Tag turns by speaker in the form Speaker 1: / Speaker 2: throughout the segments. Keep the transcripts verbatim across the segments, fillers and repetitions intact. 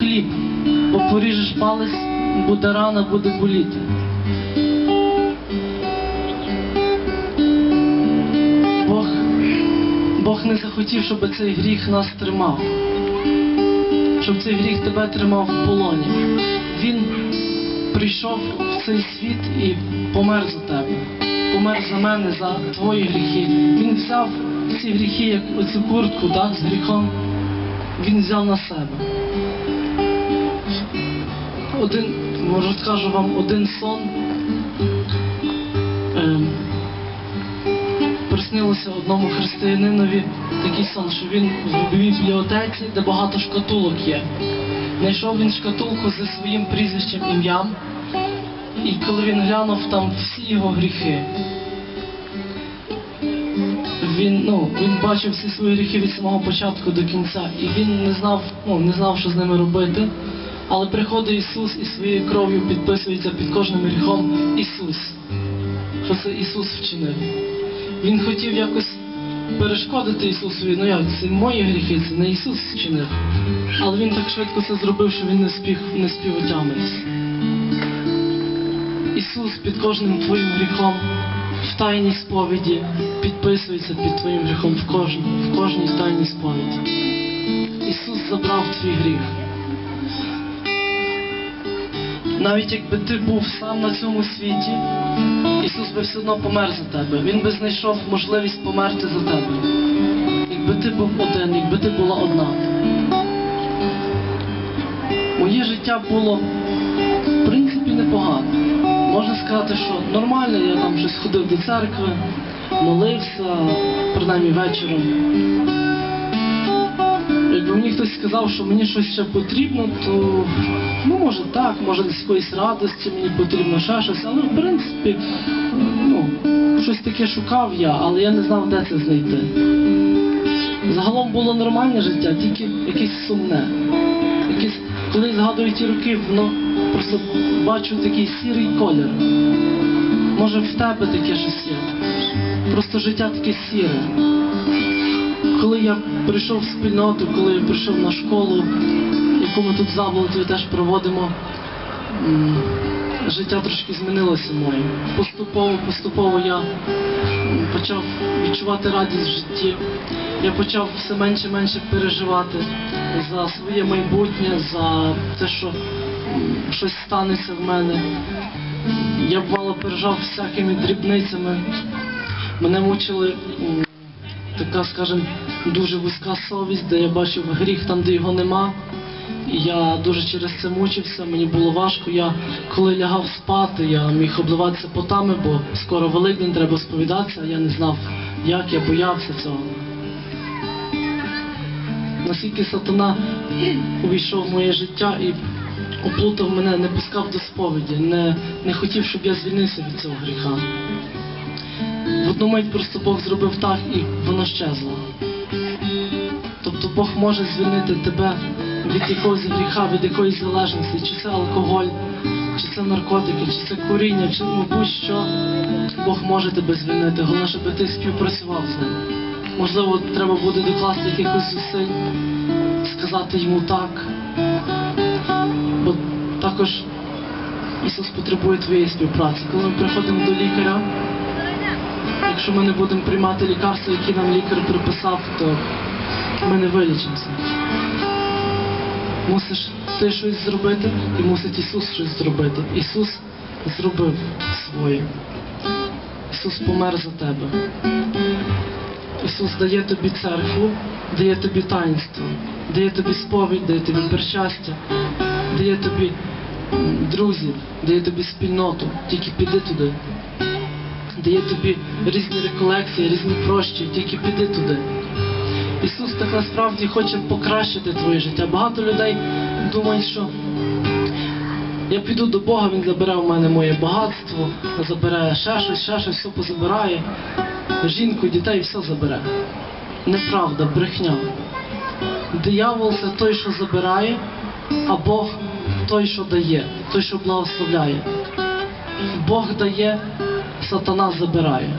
Speaker 1: хліб, бо поріжеш палець, буде рана, буде боліти. Бог, Бог не захотів, щоб цей гріх нас тримав, щоб цей гріх тебе тримав в полоні. Він прийшов в цей світ і помер за тебе, помер за мене, за твої гріхи. Він взяв ці гріхи, як оцю куртку, так, з гріхом, він взяв на себе. Один, може скажу вам, один сон. Ем, приснилося одному християнинові такий сон, що він в бібліотеці, де багато шкатулок є. Знайшов він шкатулку зі своїм прізвищем, ім'ям, і коли він глянув, там всі його гріхи. Він, ну, він бачив всі свої гріхи від самого початку до кінця, і він не знав, ну, не знав, що з ними робити. Але приходить Ісус і своєю кров'ю підписується під кожним гріхом Ісус. Що це Ісус вчинив. Він хотів якось перешкодити Ісусові, ну як, це мої гріхи, це не Ісус вчинив. Але він так швидко це зробив, що він не спів, не спів отямитися. Ісус під кожним твоїм гріхом в тайній сповіді підписується під твоїм гріхом в кожній, в кожній тайній сповіді. Ісус забрав твій гріх. Навіть якби ти був сам на цьому світі, Ісус би все одно помер за тебе. Він би знайшов можливість померти за тебе. Якби ти був один, якби ти була одна. Моє життя було, в принципі, непогано. Можна сказати, що нормально, я там щось ходив до церкви, молився, принаймні вечором. Якби мені хтось сказав, що мені щось ще потрібно, то, ну, може так, може десь якоїсь радості мені потрібно, ще щось, але, в принципі, ну, щось таке шукав я, але я не знав, де це знайти. Загалом було нормальне життя, тільки якесь сумне. Якесь, коли згадую ті роки, воно просто бачу такий сірий колір. Може в тебе таке щось є. Просто життя таке сіре. Коли я прийшов в спільноту, коли я прийшов на школу, яку ми тут в Заблоті теж проводимо, життя трошки змінилося моє. Поступово, поступово я почав відчувати радість в житті. Я почав все менше і менше переживати за своє майбутнє, за те, що щось станеться в мене. Я бувало переживав всякими дрібницями. Мене мучили така, скажімо, дуже вузька совість, де я бачив гріх там, де його нема. І я дуже через це мучився, мені було важко. Я, коли лягав спати, я міг обливатися потами, бо скоро Великдень, треба сповідатися, а я не знав, як, я боявся цього. Наскільки сатана увійшов в моє життя і оплутав мене, не пускав до сповіді, не, не хотів, щоб я звільнився від цього гріха. В одну мить просто Бог зробив так, і воно щезло. Тобто Бог може звільнити тебе від якогось гріха, від якоїсь залежності, чи це алкоголь, чи це наркотики, чи це куріння, чи ну, будь-що. Бог може тебе звільнити, головне, щоб ти співпрацював з ним. Можливо, треба буде докласти якихось зусиль, сказати йому так. Бо також Ісус потребує твоєї співпраці. Коли ми приходимо до лікаря, якщо ми не будемо приймати лікарства, які нам лікар приписав, то ми не вилічимося. Мусиш ти щось зробити, і мусить Ісус щось зробити. Ісус зробив своє. Ісус помер за тебе. Ісус дає тобі церкву, дає тобі таїнство, дає тобі сповідь, дає тобі причастя, дає тобі друзів, дає тобі спільноту. Тільки піди туди. Дає тобі різні реколекції, різні прощі, тільки піди туди. Ісус так насправді хоче покращити твоє життя. Багато людей думають, що я піду до Бога, Він забере у мене моє багатство, забере ще щось, ще щось, все позабирає, жінку, дітей, все забере. Неправда, брехня. Диявол – це той, що забирає, а Бог – той, що дає, той, що благословляє. Бог дає, сатана забирає.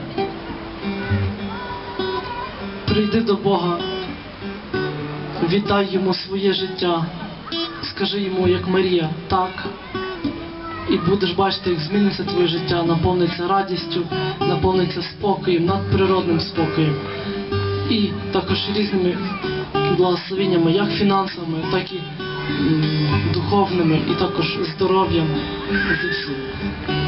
Speaker 1: Прийди до Бога, віддай Йому своє життя, скажи йому, як Марія, так. І будеш бачити, як зміниться твоє життя, наповниться радістю, наповниться спокоєм, надприродним спокоєм. І також різними благословеннями, як фінансовими, так і м, духовними, і також здоров'ям. Це все.